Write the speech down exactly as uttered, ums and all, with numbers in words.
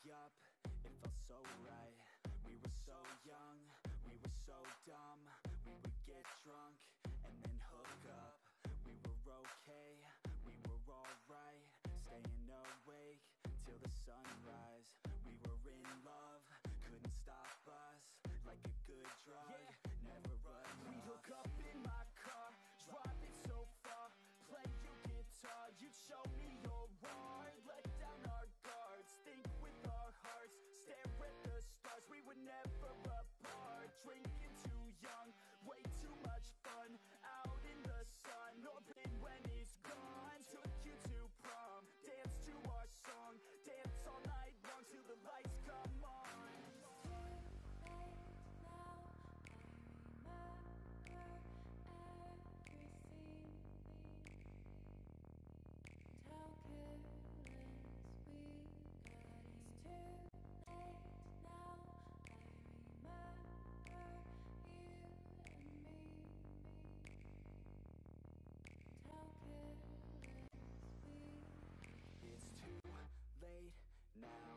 up, it felt so right. We were so young, we were so dumb. We would get drunk and then hook up. We were okay, we were alright. Staying awake till the sunrise. We were in love, couldn't stop us. Like a good drug, yeah. Never run off. We hook up in my car, driving so far. Play your guitar, you'd show me your art. Let down our guards, think with our hearts. Stare at the stars, we were never apart. Drinking too young, way too much fun. Out in the sun, orbit when it's gone. Took you to prom, dance to our song. Dance all night long till the lights come on. It's too late now.